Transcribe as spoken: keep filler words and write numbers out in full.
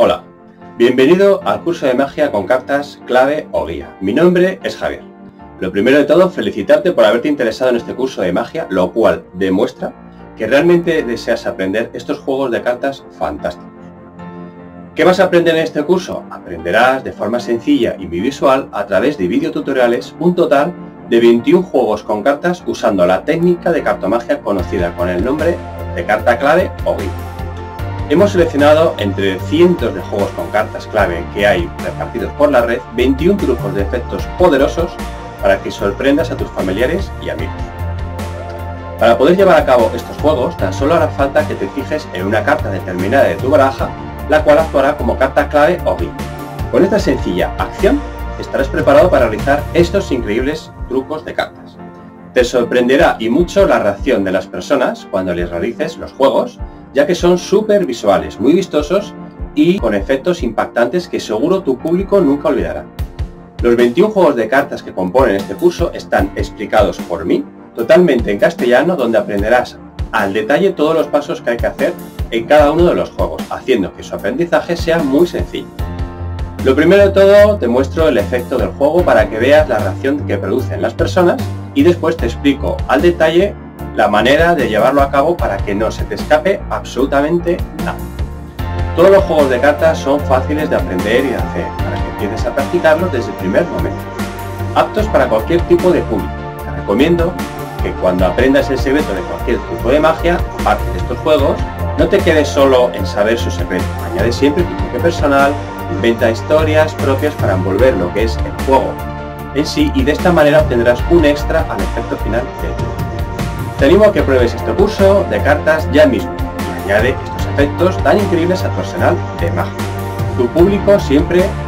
Hola, bienvenido al curso de magia con cartas, clave o guía. Mi nombre es Javier. Lo primero de todo, felicitarte por haberte interesado en este curso de magia, lo cual demuestra que realmente deseas aprender estos juegos de cartas fantásticos. ¿Qué vas a aprender en este curso? Aprenderás de forma sencilla y muy visual a través de videotutoriales un total de veintiún juegos con cartas usando la técnica de cartomagia conocida con el nombre de carta clave o guía. Hemos seleccionado entre cientos de juegos con cartas clave que hay repartidos por la red veintiún trucos de efectos poderosos para que sorprendas a tus familiares y amigos. Para poder llevar a cabo estos juegos, tan solo hará falta que te fijes en una carta determinada de tu baraja, la cual actuará como carta clave o guía. Con esta sencilla acción estarás preparado para realizar estos increíbles trucos de cartas. Te sorprenderá y mucho la reacción de las personas cuando les realices los juegos, ya que son súper visuales, muy vistosos y con efectos impactantes que seguro tu público nunca olvidará. Los veintiún juegos de cartas que componen este curso están explicados por mí, totalmente en castellano, donde aprenderás al detalle todos los pasos que hay que hacer en cada uno de los juegos, haciendo que su aprendizaje sea muy sencillo. Lo primero de todo, te muestro el efecto del juego para que veas la reacción que producen las personas y después te explico al detalle la manera de llevarlo a cabo para que no se te escape absolutamente nada. Todos los juegos de cartas son fáciles de aprender y de hacer, para que empieces a practicarlos desde el primer momento. Aptos para cualquier tipo de público. Te recomiendo que cuando aprendas el secreto de cualquier truco de magia, aparte de estos juegos, no te quedes solo en saber su secreto. Añade siempre tu toque personal, inventa historias propias para envolver lo que es el juego en sí y de esta manera obtendrás un extra al efecto final del juego. Te animo a que pruebes este curso de cartas ya mismo y añade estos efectos tan increíbles a tu arsenal de magia. Tu público siempre